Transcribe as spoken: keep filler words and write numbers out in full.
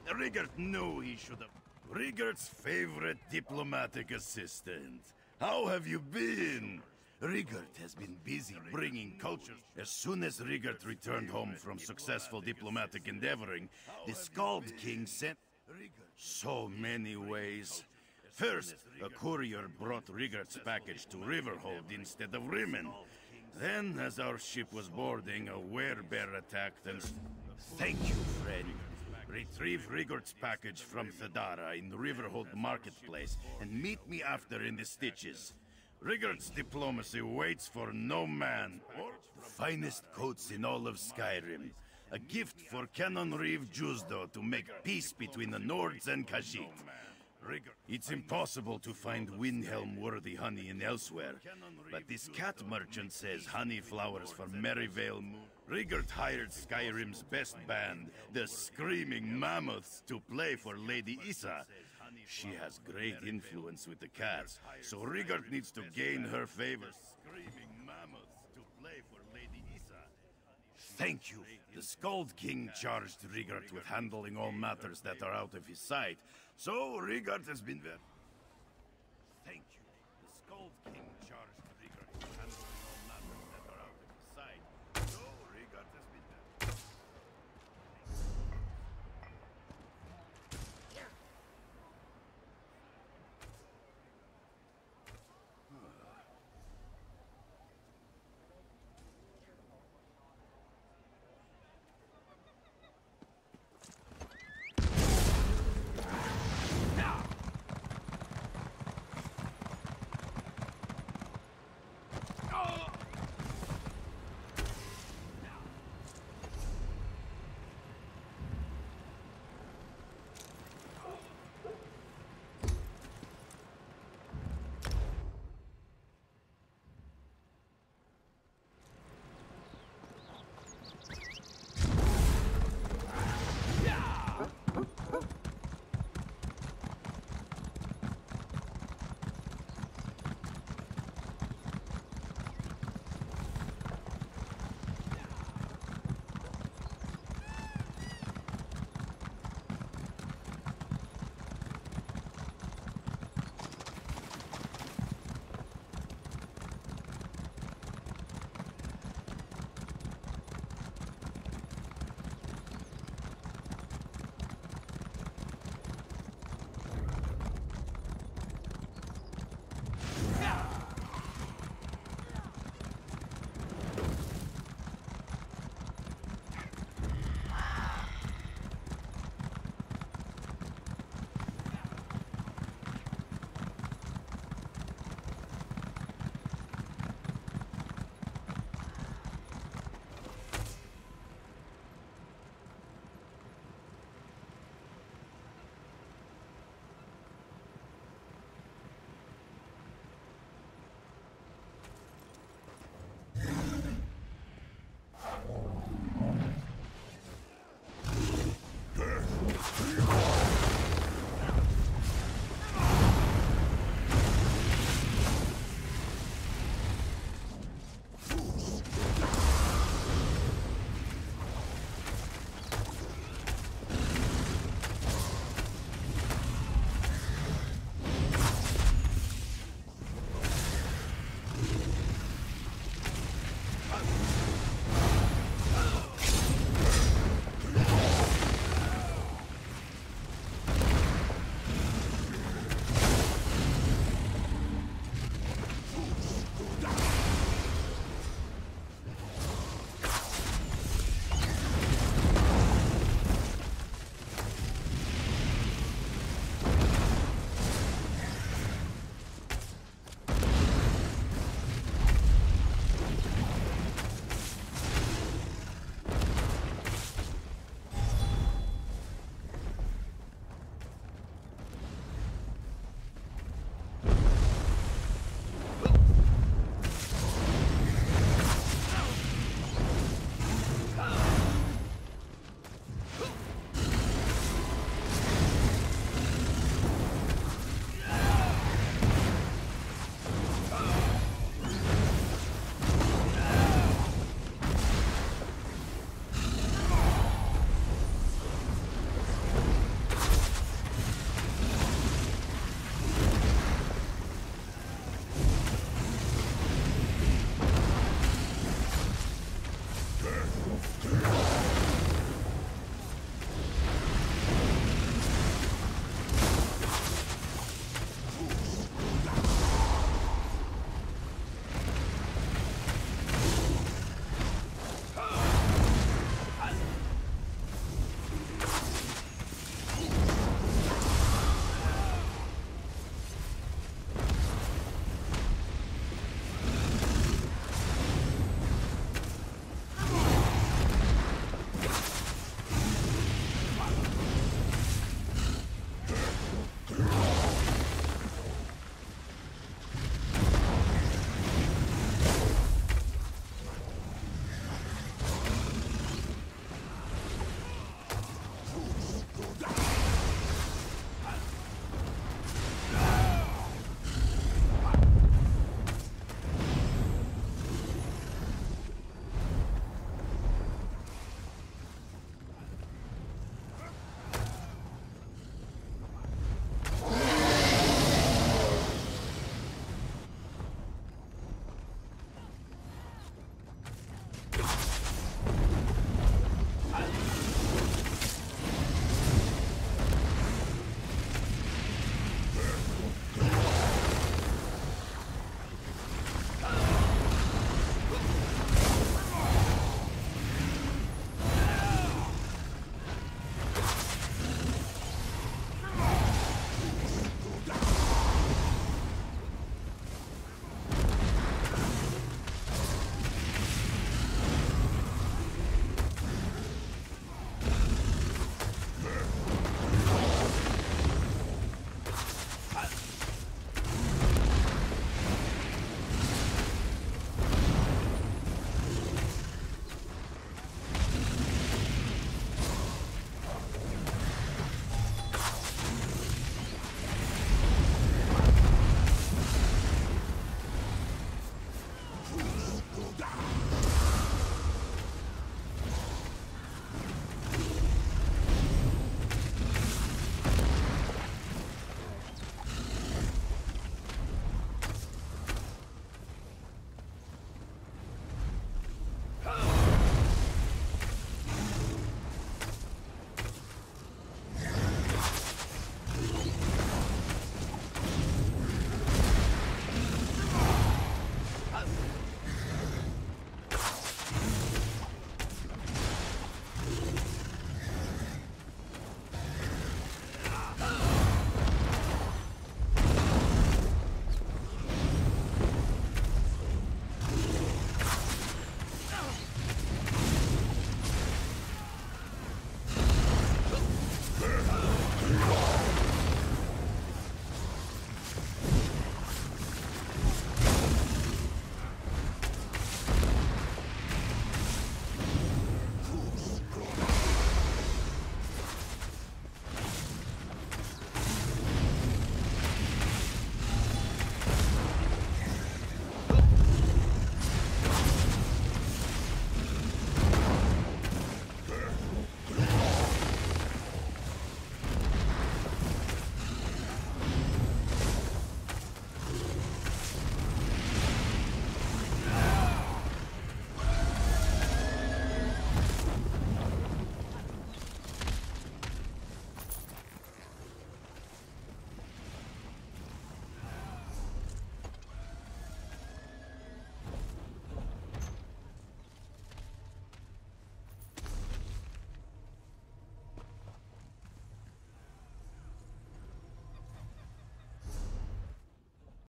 Rigert knew he should have... Rigert's favorite diplomatic assistant. How have you been? Rigert has been busy bringing culture. As soon as Rigert returned home from successful diplomatic endeavoring, the Skald King sent... So many ways. First, a courier brought Rigert's package to Riverhold instead of Rimmen. Then, as our ship was boarding, a werebear attacked and... Thank you, friend. Retrieve Rigert's package from Thedara in the Riverhold marketplace and meet me after in the Stitches. Rigert's diplomacy waits for no man. The finest coats in all of Skyrim. A gift for Canon Reeve Jusdo to make peace between the Nords and Khajiit. It's impossible to find Windhelm-worthy honey in elsewhere, but this cat merchant says honey flowers for Merryvale Moon. Rigert hired Skyrim's best band, the Screaming Mammoths, to play for Lady Issa. She has great influence with the cats, so Rigert needs to gain her favor. Screaming Mammoths to play for Lady Issa. Thank you. The Skald King charged Rigert with handling all matters that are out of his sight, so Rigert has been very... Thank you.